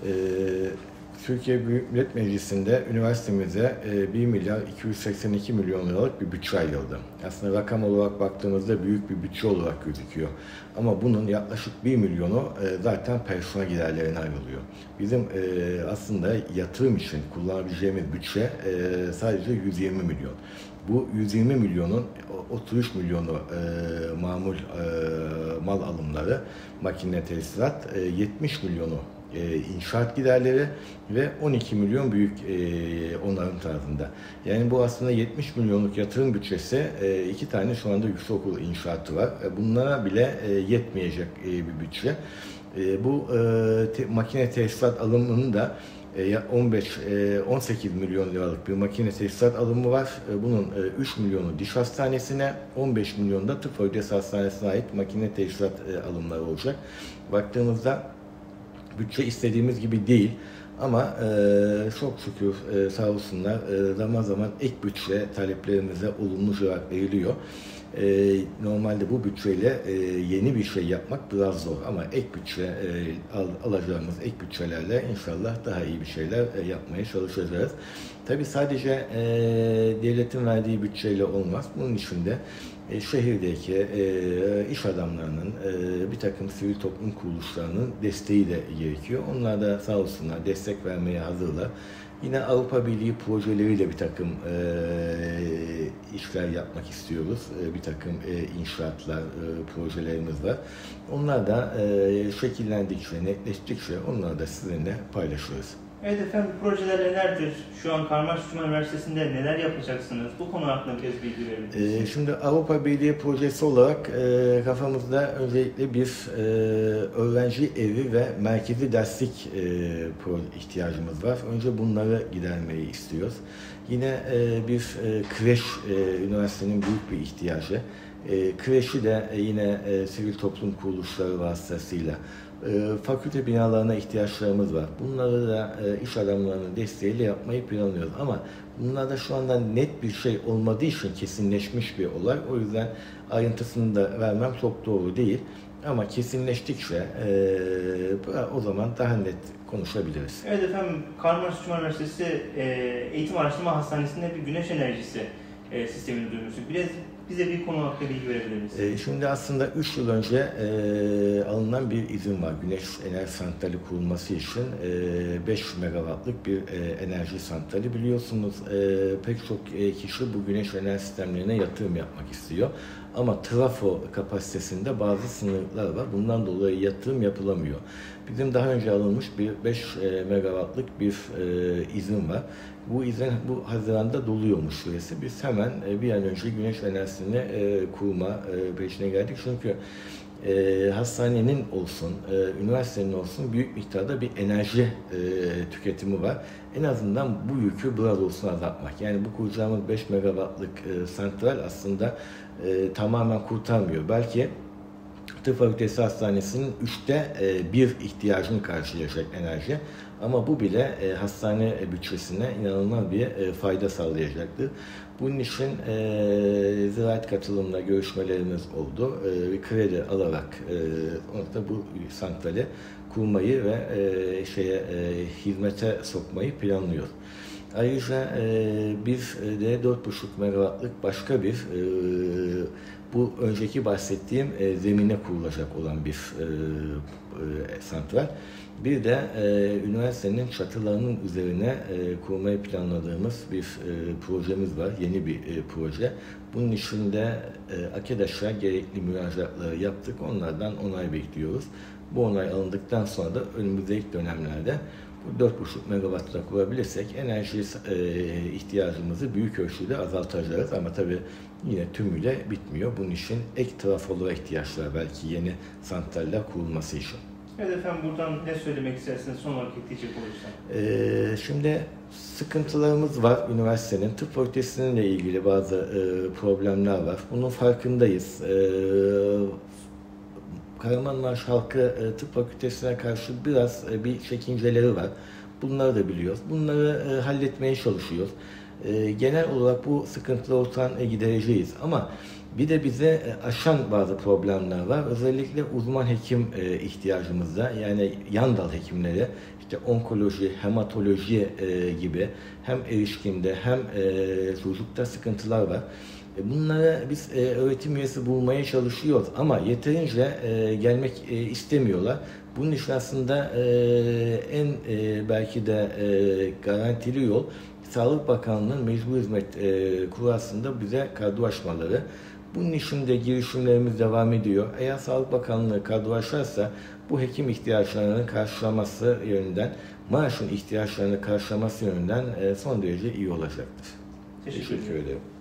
Ee, Türkiye Büyük Millet Meclisi'nde üniversitemize 1 milyar 282 milyon liralık bir bütçe ayrıldı. Aslında rakam olarak baktığımızda büyük bir bütçe olarak gözüküyor. Ama bunun yaklaşık 1 milyonu zaten personel giderlerine ayrılıyor. Bizim aslında yatırım için kullanabileceğimiz bütçe sadece 120 milyon. Bu 120 milyonun 33 milyonu mal alımları, makine tesisat, 70 milyonu inşaat giderleri ve 12 milyon büyük onarım tarzında. Yani bu aslında 70 milyonluk yatırım bütçesi, 2 tane şu anda yüksekokul inşaatı var. Bunlara bile yetmeyecek bir bütçe. Bu makine tesisat alımının da 18 milyon liralık bir makine tesisat alımı var. Bunun 3 milyonu diş hastanesine, 15 milyon da tıp fakültesi hastanesine ait makine tesisat alımları olacak. Baktığımızda bütçe istediğimiz gibi değil ama çok şükür sağ olsunlar zaman zaman ek bütçe taleplerimize olumlu cevap veriliyor. Normalde bu bütçeyle yeni bir şey yapmak biraz zor ama ek bütçe alacağımız ek bütçelerle inşallah daha iyi bir şeyler yapmaya çalışacağız. Tabii sadece devletin verdiği bütçeyle olmaz. Bunun için de şehirdeki iş adamlarının, bir takım sivil toplum kuruluşlarının desteği de gerekiyor. Onlar da sağ olsunlar destek vermeye hazırlar. Yine Avrupa Birliği projeleriyle bir takım işler yapmak istiyoruz. Bir takım inşaatlar, projelerimiz var. Onlar da şekillendikçe, netleştikçe onları da sizinle paylaşıyoruz. Evet efendim, projeler nelerdir? Şu an Kahramanmaraş Üniversitesi'nde neler yapacaksınız? Bu konu hakkında biraz bilgi verebilirsiniz. Şimdi Avrupa Birliği projesi olarak kafamızda öncelikle bir öğrenci evi ve merkezi derslik ihtiyacımız var. Önce bunları gidermeyi istiyoruz. Yine bir kreş, üniversitenin büyük bir ihtiyacı. Kreşi de yine sivil toplum kuruluşları vasıtasıyla fakülte binalarına ihtiyaçlarımız var. Bunları da iş adamlarının desteğiyle yapmayı planlıyoruz. Ama bunlarda şu anda net bir şey olmadığı için kesinleşmiş bir olay. O yüzden ayrıntısını da vermem çok doğru değil. Ama kesinleştikçe o zaman daha net konuşabiliriz. Evet efendim, Kahramanmaraş Üniversitesi Eğitim Araştırma Hastanesi'nde bir güneş enerjisi sistemini duymuştuk. Biraz bize bir konu hakkında bilgi verebilir misiniz? Şimdi aslında 3 yıl önce alınan bir izin var. Güneş enerji santrali kurulması için 5 megawattlık bir enerji santrali. Biliyorsunuz pek çok kişi bu güneş enerji sistemlerine yatırım yapmak istiyor. Ama trafo kapasitesinde bazı sınırlar var. Bundan dolayı yatırım yapılamıyor. Bizim daha önce alınmış bir 5 megawattlık bir izin var. Bu izin bu Haziran'da doluyormuş süresi. Biz hemen bir an önce güneş enerjisini kurma peşine geldik. Çünkü hastanenin olsun, üniversitenin olsun büyük miktarda bir enerji tüketimi var. En azından bu yükü biraz olsun azaltmak. Yani bu kuracağımız 5 megawattlık santral aslında tamamen kurtarmıyor. Belki Tıp Fakültesi Hastanesi'nin 1/3 ihtiyacını karşılayacak enerji. Ama bu bile hastane bütçesine inanılmaz bir fayda sağlayacaktır. Bunun için ziraat katılımla görüşmelerimiz oldu. Bir kredi alarak orada bu santrali kurmayı ve hizmete sokmayı planlıyoruz. Ayrıca bir de 4,5 megawattlık başka bir bu önceki bahsettiğim zemine kurulacak olan bir santral. Bir de üniversitenin çatılarının üzerine kurmayı planladığımız bir projemiz var. Yeni bir proje. Bunun için de arkadaşlar gerekli müracaatları yaptık. Onlardan onay bekliyoruz. Bu onay alındıktan sonra da önümüzdeki dönemlerde 4,5 megawattla kurabilirsek enerji ihtiyacımızı büyük ölçüde azaltacağız. Ama tabii yine tümüyle bitmiyor. Bunun için ek trafolara ihtiyaç var belki yeni santraller kurulması için. Evet efendim, buradan ne söylemek istersiniz son olarak ekleyecek olursam? Şimdi sıkıntılarımız var üniversitenin. Tıp fakültesininle ilgili bazı problemler var. Bunun farkındayız. Kahramanmaraş halkı tıp fakültesine karşı biraz bir çekinceleri var. Bunları da biliyoruz. Bunları halletmeye çalışıyoruz. Genel olarak bu sıkıntılar ortadan gidereceğiz. Ama Bir de bize aşan bazı problemler var. Özellikle uzman hekim ihtiyacımızda, yani yan dal hekimleri, işte onkoloji, hematoloji gibi hem erişkinde hem çocukta sıkıntılar var. Bunlara biz öğretim üyesi bulmaya çalışıyoruz ama yeterince gelmek istemiyorlar. Bunun için aslında en belki de garantili yol Sağlık Bakanlığı'nın mecbur hizmet kurasında bize kadro açmaları. Bunun için de girişimlerimiz devam ediyor. Eğer Sağlık Bakanlığı kadro açarsa bu hekim ihtiyaçlarını karşılaması yönünden, maaşın ihtiyaçlarını karşılaması yönünden son derece iyi olacaktır. Teşekkür ederim.